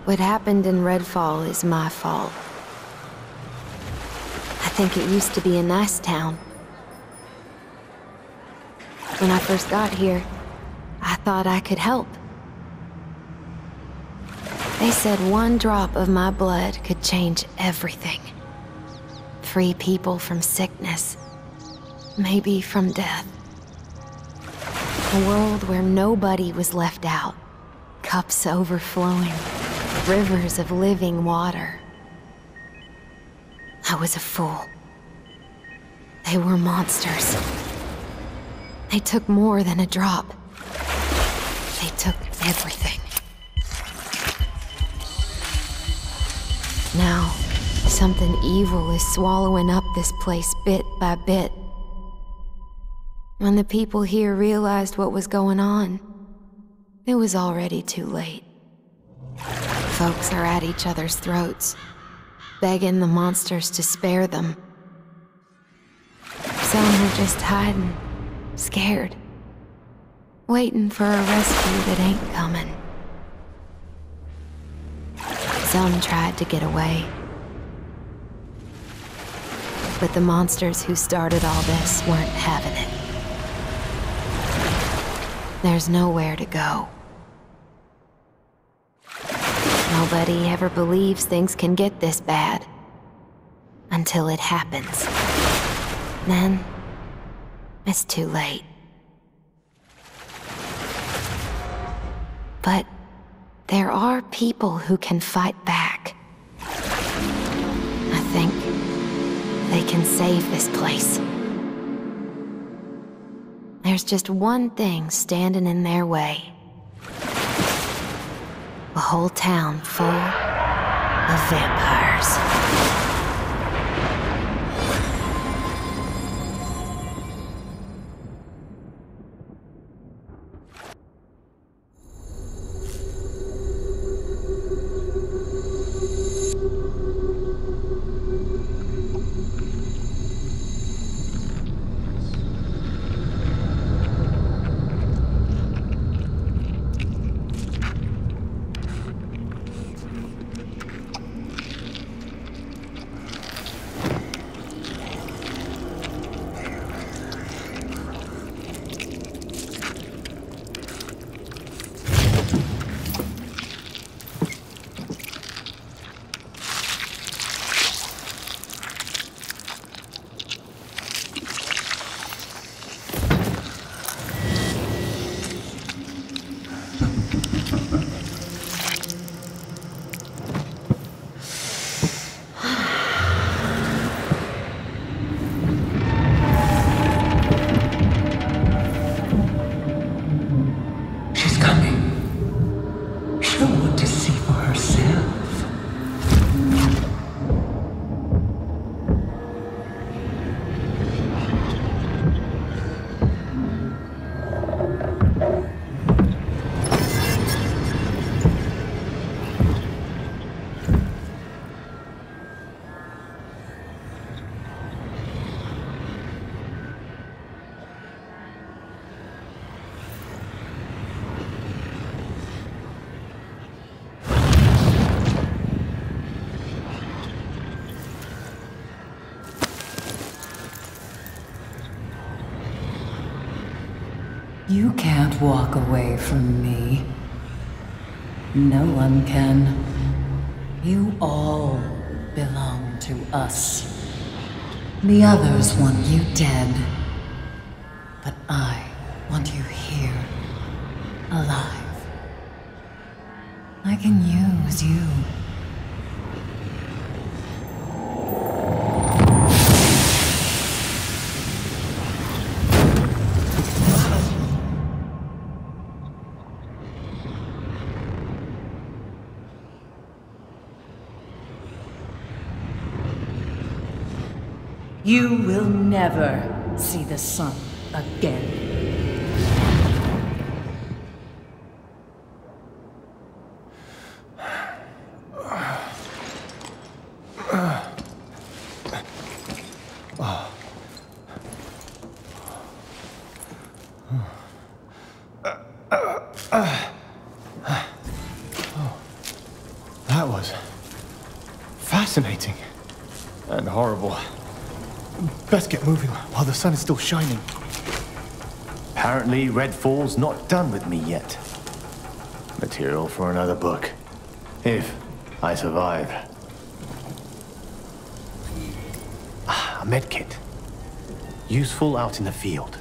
What happened in Redfall is my fault. I think it used to be a nice town. When I first got here, I thought I could help. They said one drop of my blood could change everything. Free people from sickness, maybe from death. A world where nobody was left out. Cups overflowing, rivers of living water. I was a fool. They were monsters. They took more than a drop. They took everything. Now, something evil is swallowing up this place bit by bit. When the people here realized what was going on, it was already too late. Folks are at each other's throats, begging the monsters to spare them. Some are just hiding, scared, waiting for a rescue that ain't coming. Some tried to get away. But the monsters who started all this weren't having it. There's nowhere to go. Nobody ever believes things can get this bad. Until it happens. Then, it's too late. But there are people who can fight back. I think they can save this place. There's just one thing standing in their way. A whole town full of vampires. You can't walk away from me. No one can. You all belong to us. The others want you dead. But I want you here, alive. I can use you. You will never see the sun again. fascinating. And horrible. Best get moving while the sun is still shining. Apparently, Redfall's not done with me yet. Material for another book. If I survive. A medkit. Useful out in the field.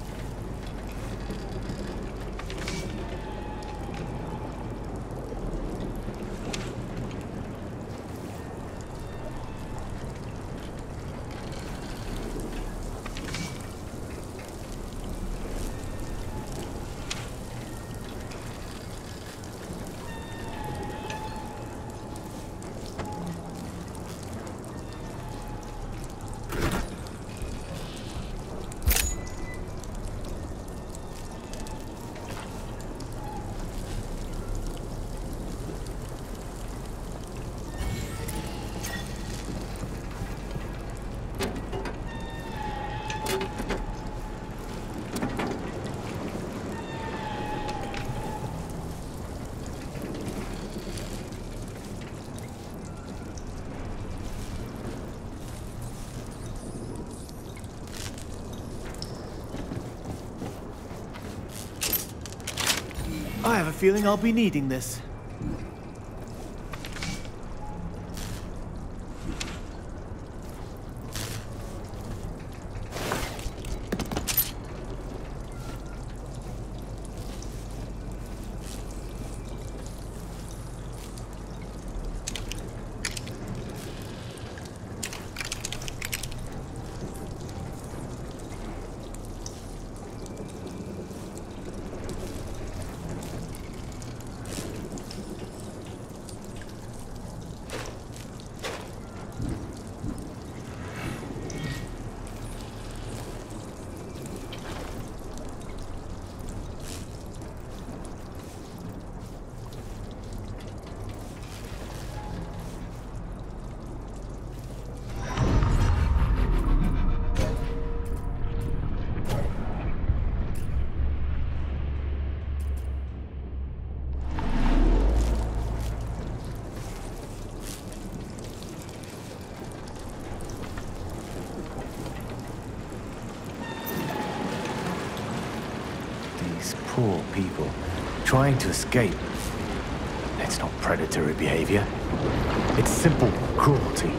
I have a feeling I'll be needing this. Poor people, trying to escape. It's not predatory behavior. It's simple cruelty.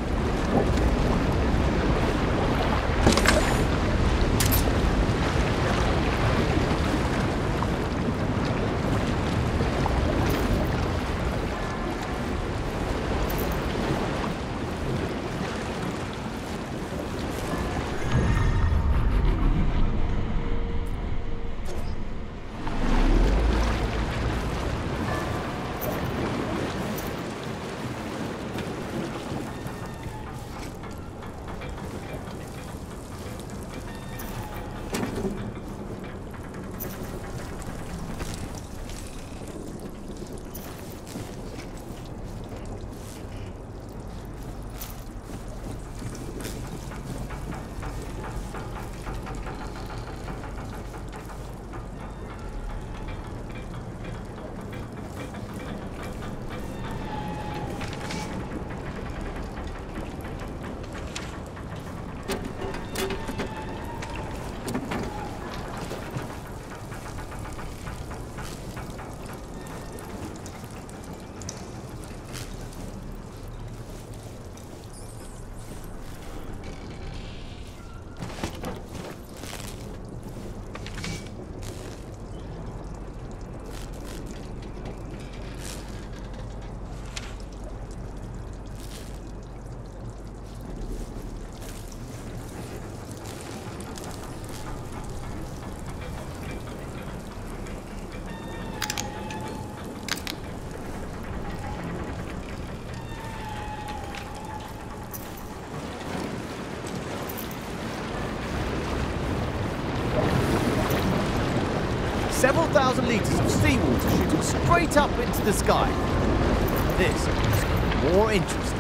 Several thousand liters of seawater shooting straight up into the sky. This is more interesting.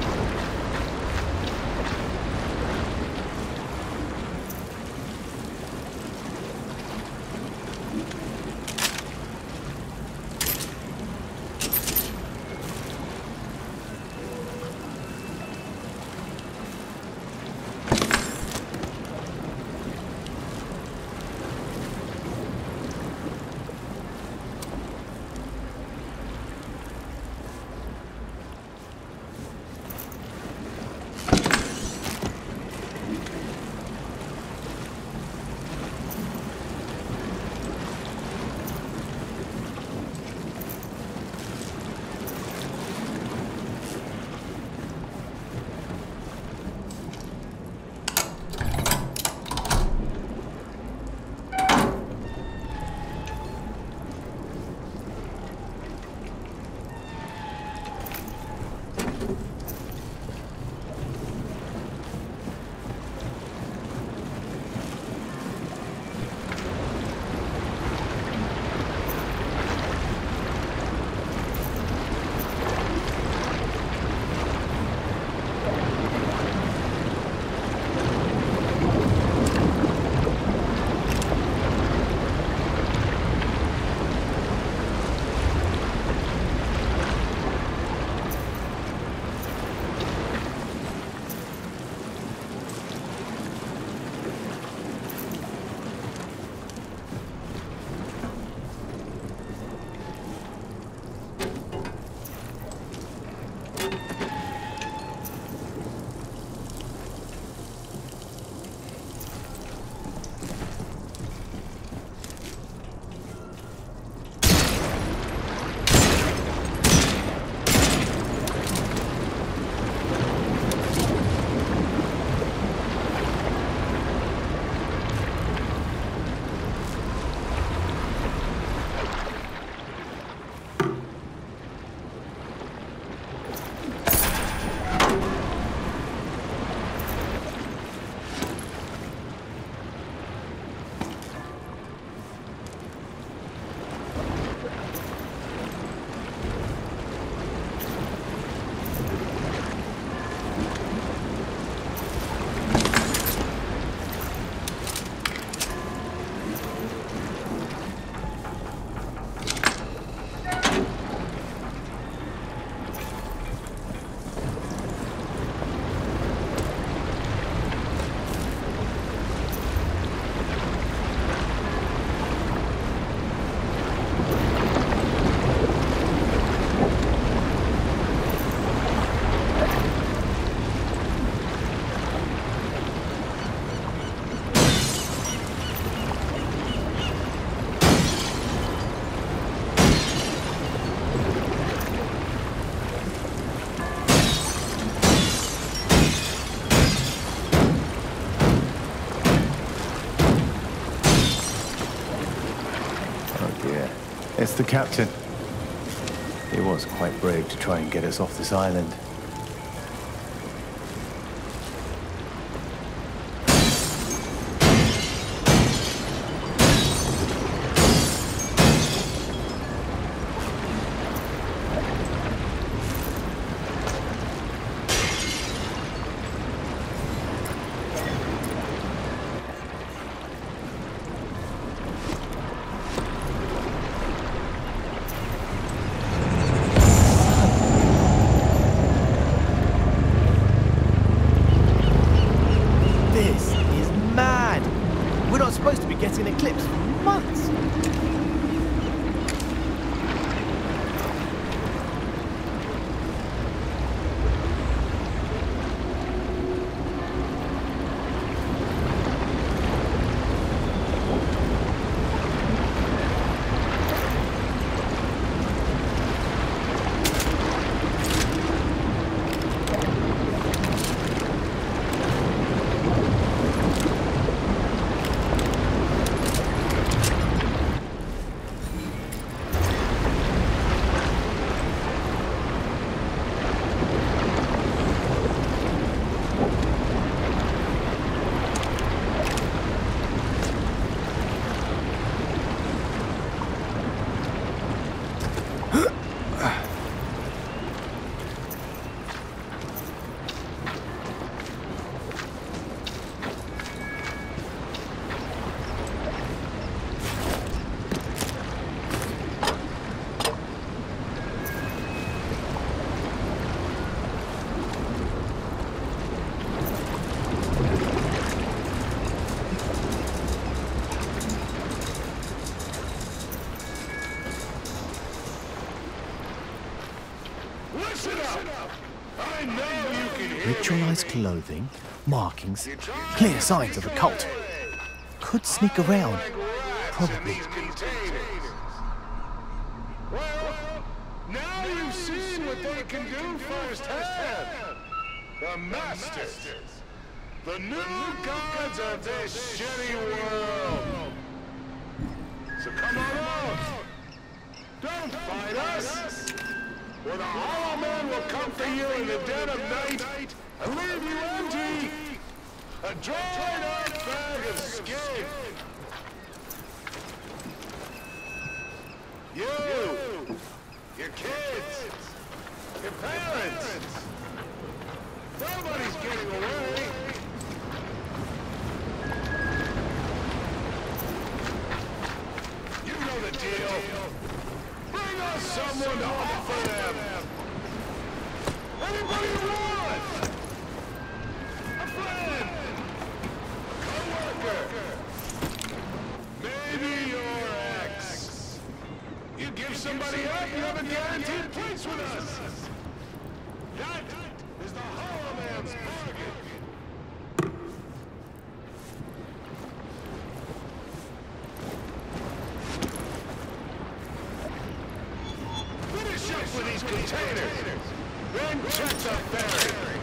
That's the captain. He was quite brave to try and get us off this island. Getting an eclipse for months. Ritualized clothing, markings, clear signs of a cult. Could sneak around, probably. Well, now you've seen what they can do firsthand. The Masters, the new gods of this shitty world. So come on out. Don't fight us. Or the Hollow Man will come for you in the dead of night and leave you empty. A dried out bag of skin. You, your kids, your parents. Nobody's getting away. You know the deal. Bring us someone to offer them. Anybody you want. A friend. A co-worker. Maybe your ex. You give somebody up, you have a guaranteed place with us. That is the Hollow Man's bargain. Finish up with these containers, then check the ferry.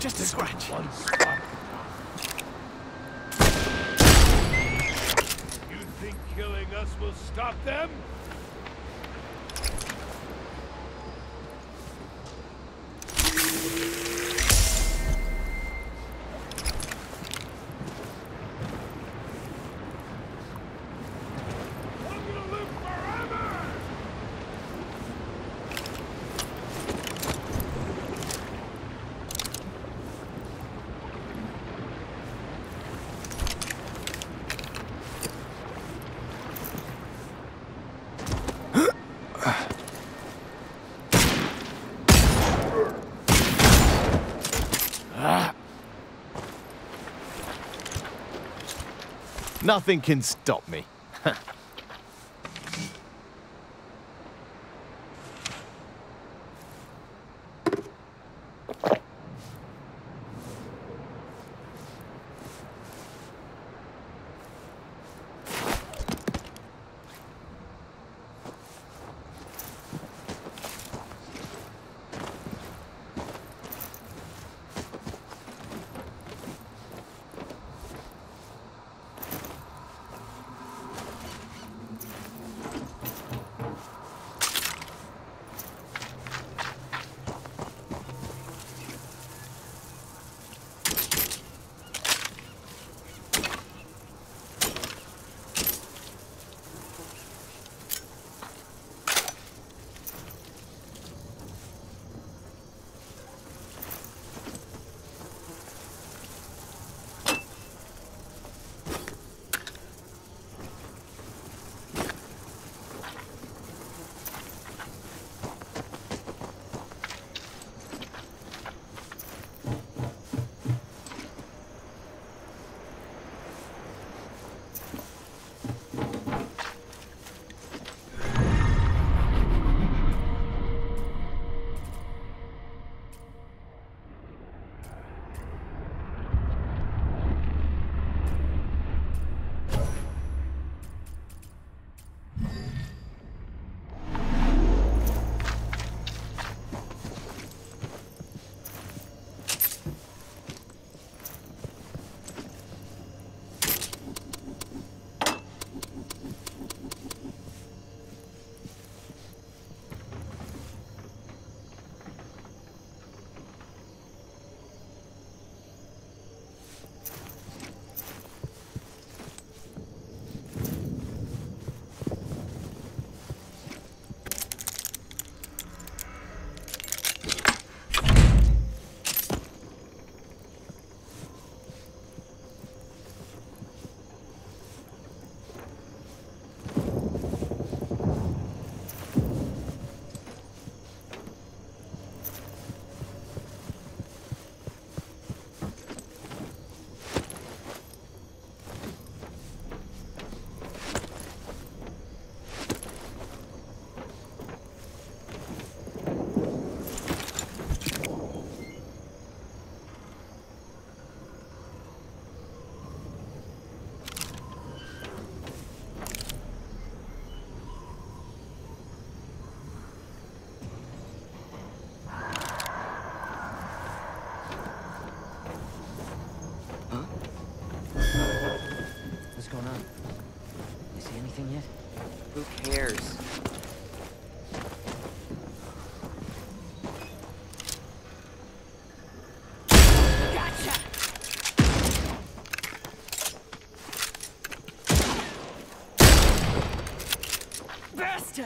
just a scratch. One spot. You think killing us will stop them? Nothing can stop me. Who cares? Gotcha! Bastard!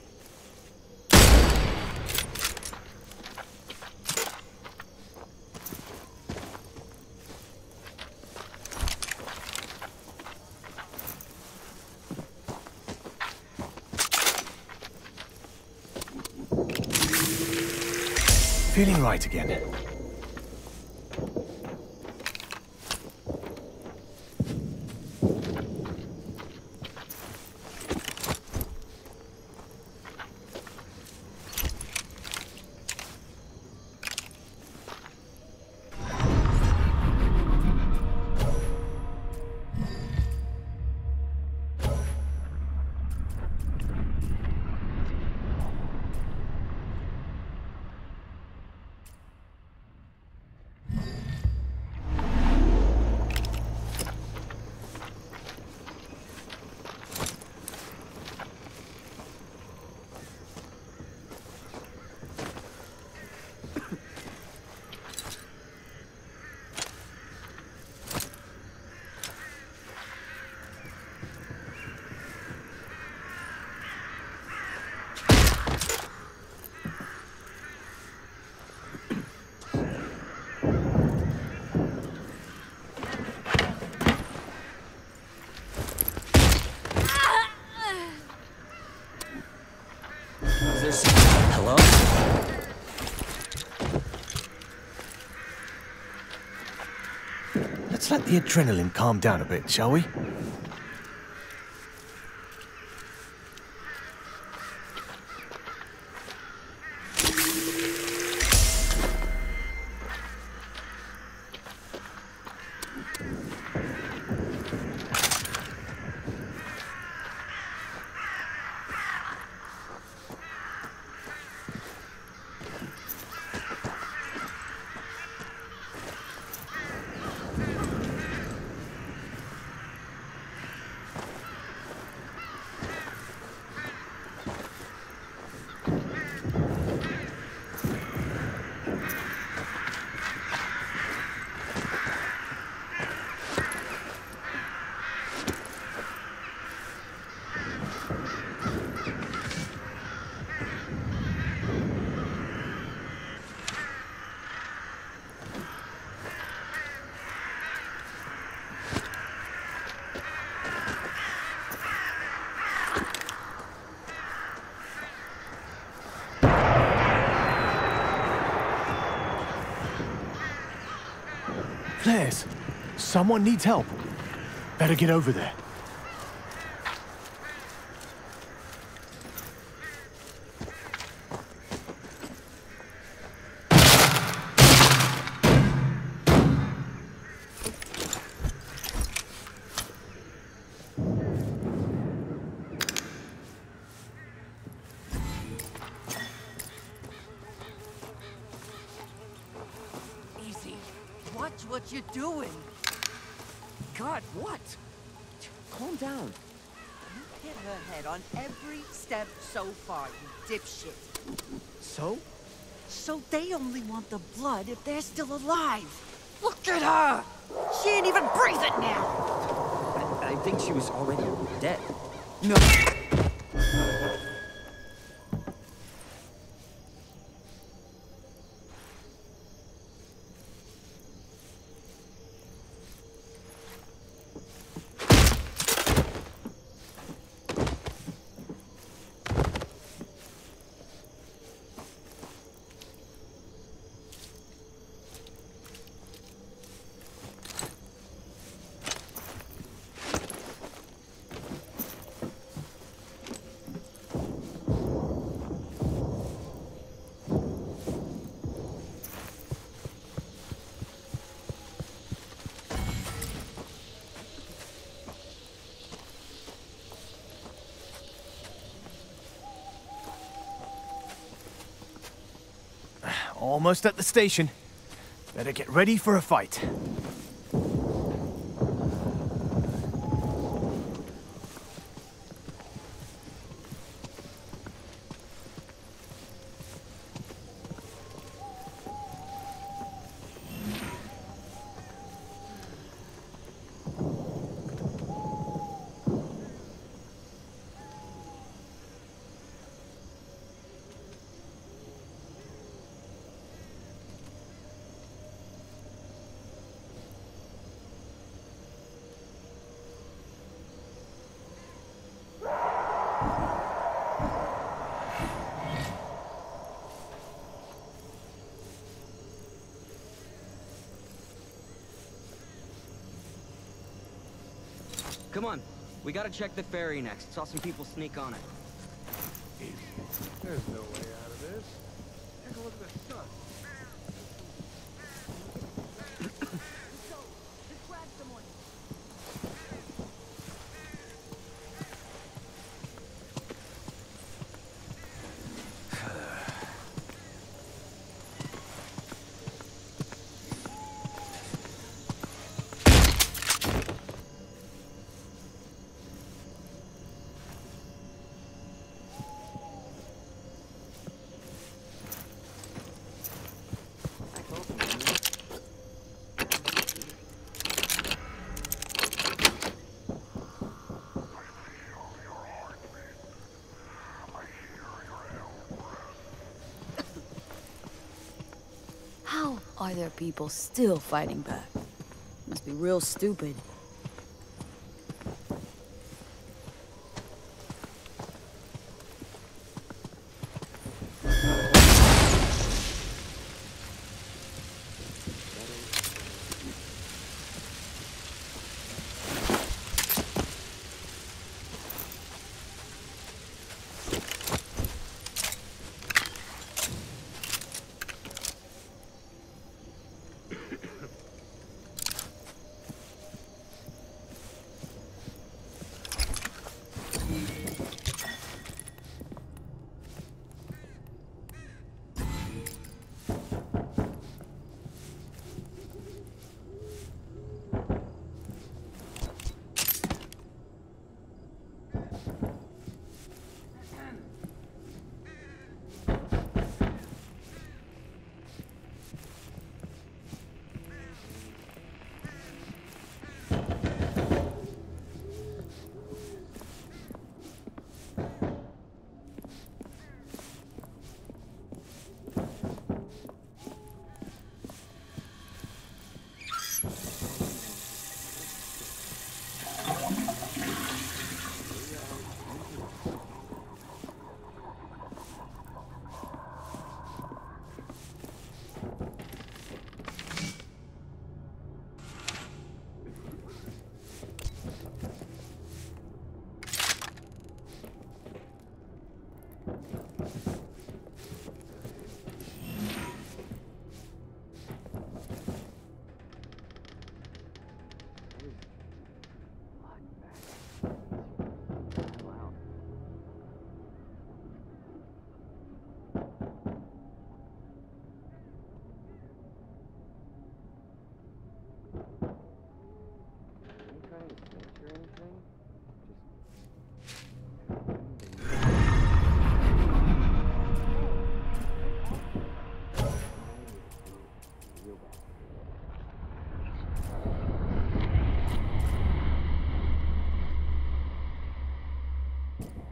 Feeling right again. the adrenaline calm down a bit, shall we? Flares! Someone needs help. Better get over there. Easy. Watch what you're doing. God, what? Calm down. You hit her head on every step so far, you dipshit. So? So they only want the blood if they're still alive. Look at her! She ain't even breathing now! I think she was already dead. No. Almost at the station. Better get ready for a fight. Come on, we gotta check the ferry next. Saw some people sneak on it. There's no way out of this. Take a look at the sun. How are there people still fighting back? Must be real stupid.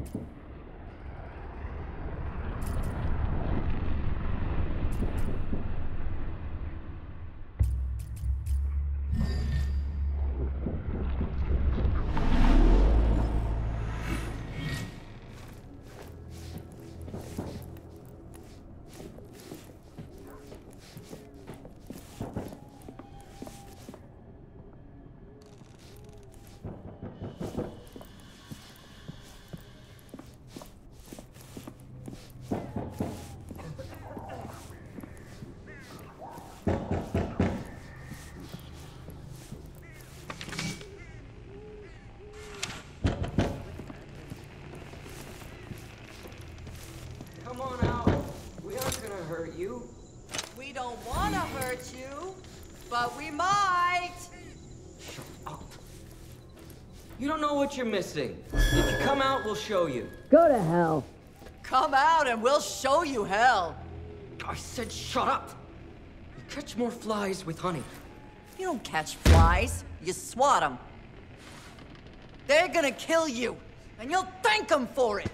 Come on out. We aren't gonna hurt you. We don't want to hurt you, but we might. Shut up. You don't know what you're missing. If you come out, we'll show you. Go to hell. Come out and we'll show you hell. I said shut up. You catch more flies with honey. You don't catch flies, you swat them. They're gonna kill you, and you'll thank them for it.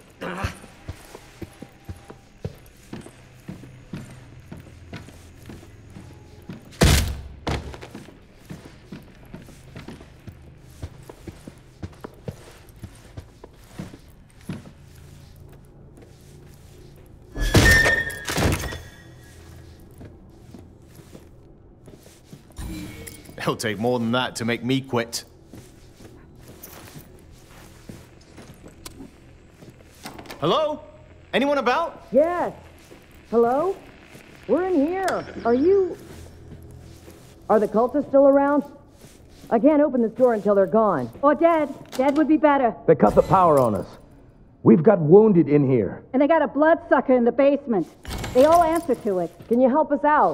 It'll take more than that to make me quit. Hello? Anyone about? Yes. Hello? We're in here. Are the cultists still around? I can't open this door until they're gone. Or dead. Dead would be better. They cut the power on us. We've got wounded in here. And they got a bloodsucker in the basement. They all answer to it. Can you help us out?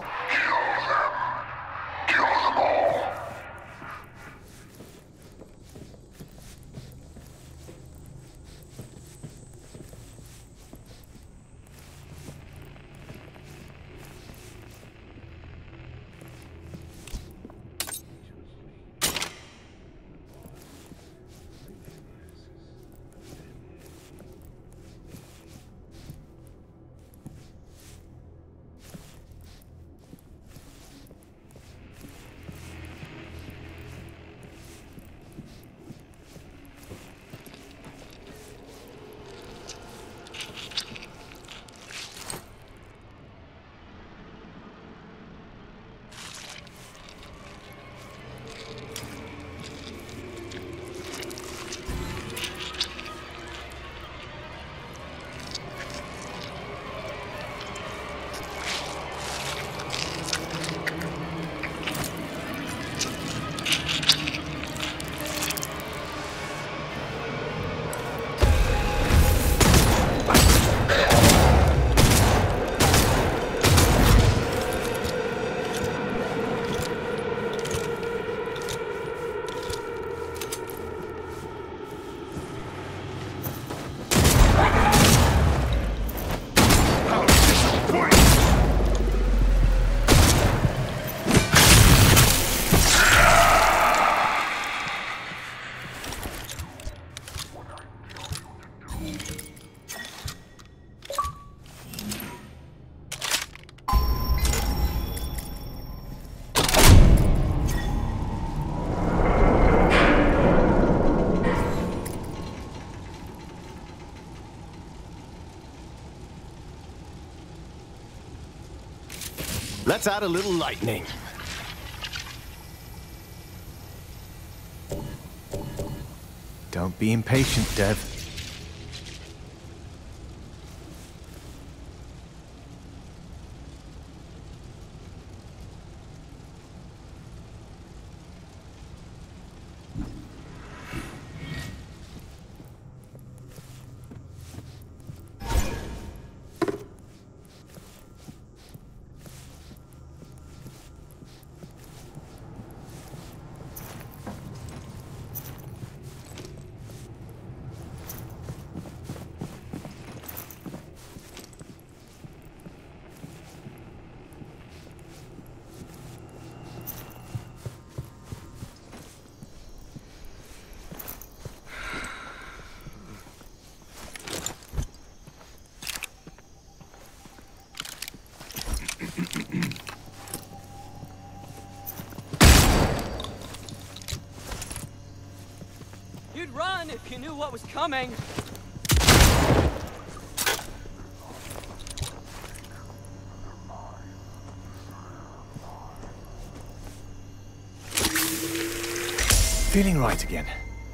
Let's add a little lightning. Don't be impatient, Dev. You'd run if you knew what was coming. Feeling right again.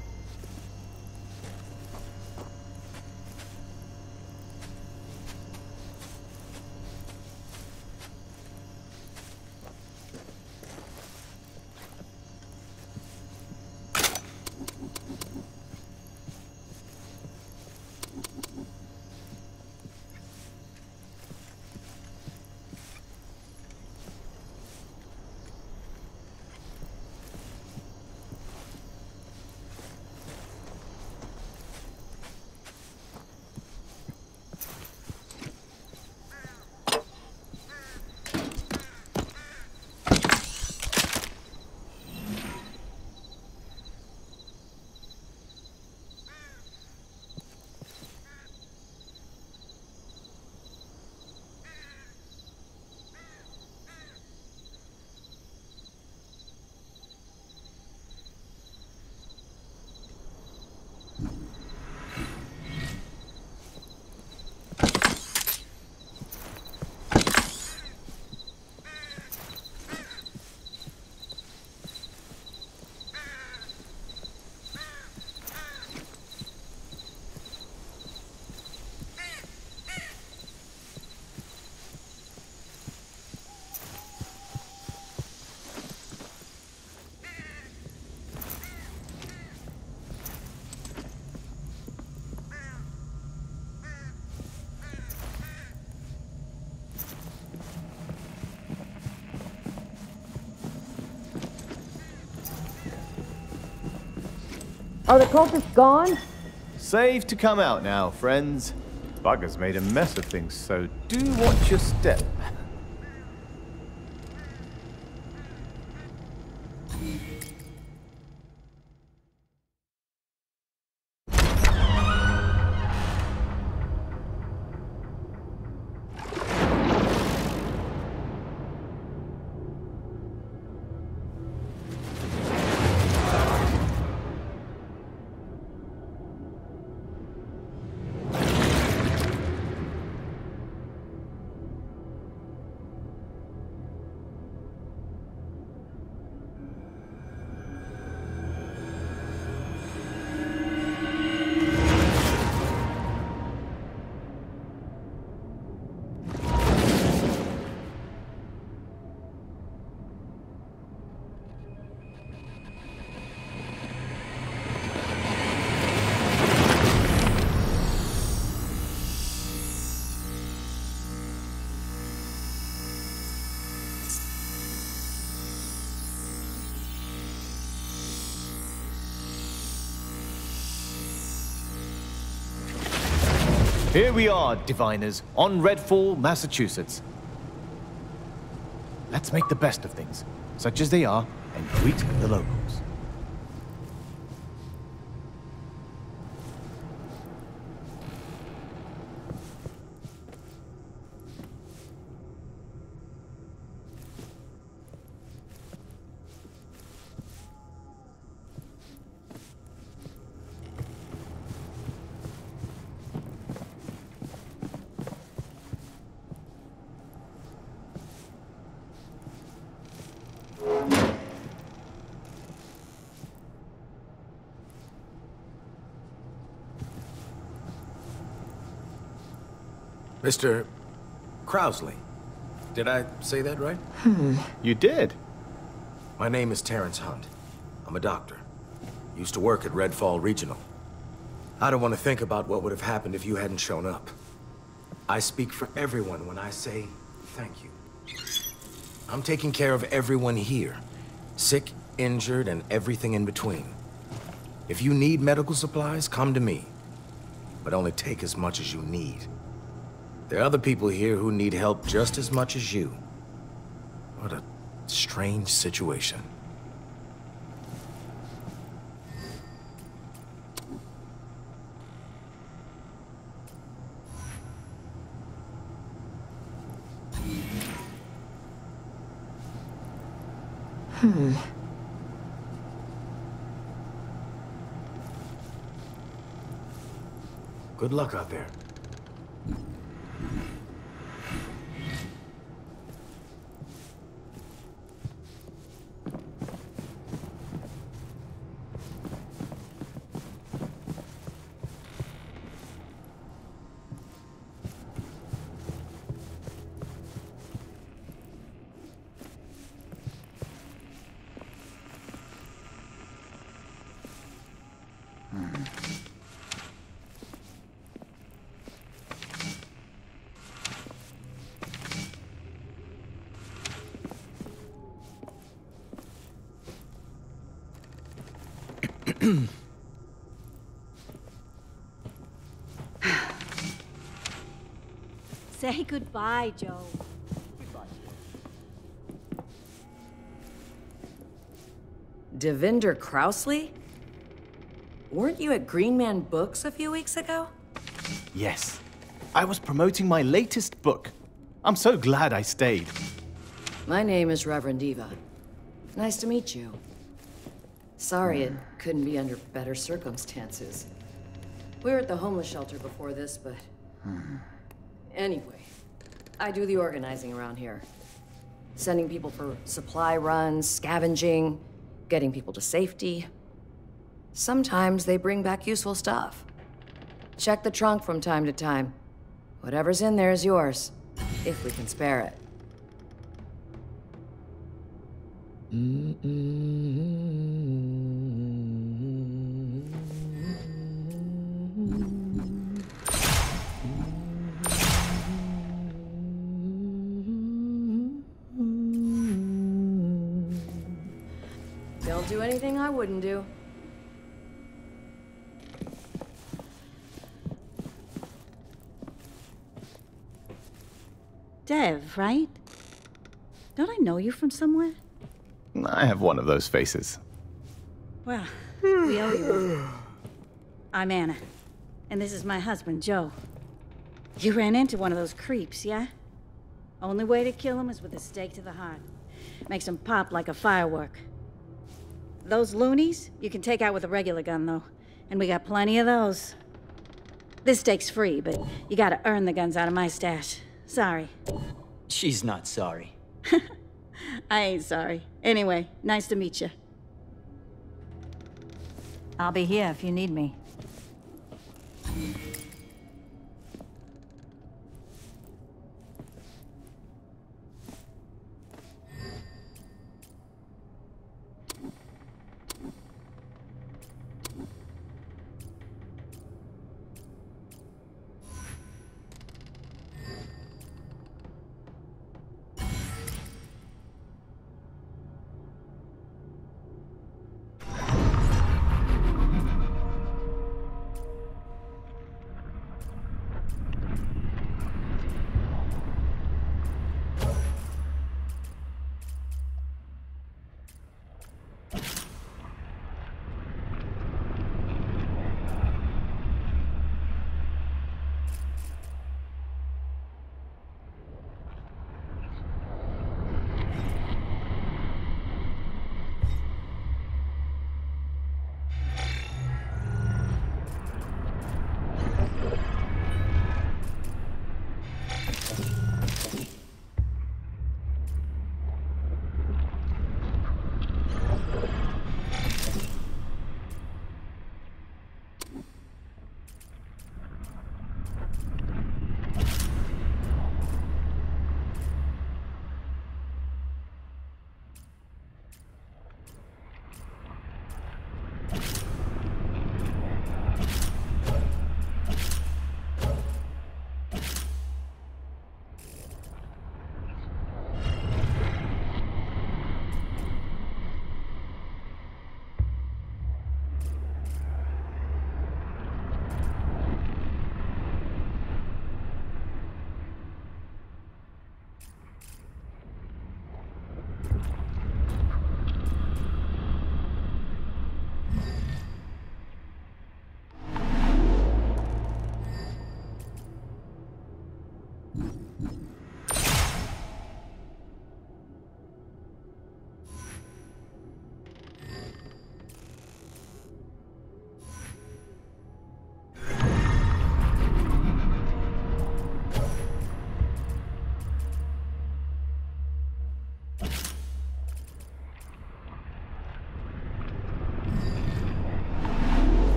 Are the cultists gone? Safe to come out now, friends. Bugger's made a mess of things, so do watch your step. Here we are, diviners, on Redfall, Massachusetts. Let's make the best of things, such as they are, and greet the locals. Mr. Krausley. Did I say that right? You did. My name is Terrence Hunt. I'm a doctor. Used to work at Redfall Regional. I don't want to think about what would have happened if you hadn't shown up. I speak for everyone when I say thank you. I'm taking care of everyone here. Sick, injured, and everything in between. If you need medical supplies, come to me. But only take as much as you need. There are other people here who need help just as much as you. What a strange situation. Good luck out there. Say goodbye, Joe. Devinder Krausley? Weren't you at Green Man Books a few weeks ago? Yes. I was promoting my latest book. I'm so glad I stayed. My name is Reverend Eva. Nice to meet you. Sorry it couldn't be under better circumstances. We were at the homeless shelter before this, but... Anyway, I do the organizing around here. Sending people for supply runs, scavenging, getting people to safety. Sometimes they bring back useful stuff. Check the trunk from time to time. Whatever's in there is yours, if we can spare it. They'll do anything I wouldn't do. Dev, right? Don't I know you from somewhere? I have one of those faces. Well, we owe you one. I'm Anna, and this is my husband, Joe. You ran into one of those creeps, yeah? Only way to kill him is with a stake to the heart. Makes him pop like a firework. Those loonies, you can take out with a regular gun, though. And we got plenty of those. This stake's free, but you gotta earn the guns out of my stash. Sorry. She's not sorry. I ain't sorry. Anyway, nice to meet you. I'll be here if you need me.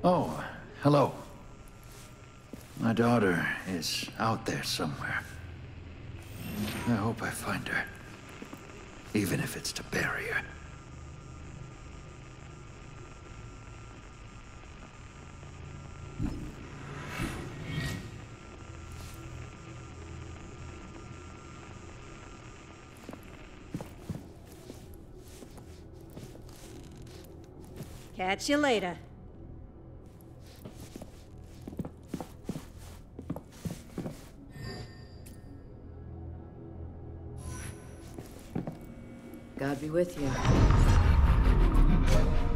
Oh, hello. My daughter is out there somewhere. I hope I find her. Even if it's to bury her. Catch you later. God be with you.